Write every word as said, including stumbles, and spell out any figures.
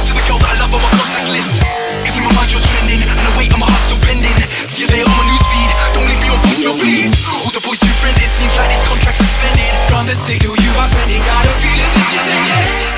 to the girl that I love on my contacts list. Cause in my mind you're trending, and I wait and my heart's still pending. See you later on my newsfeed, don't leave me on voicemail please. All the boys you friended, seems like this contract's suspended. Gone the signal you are sending, got a feeling this is ending.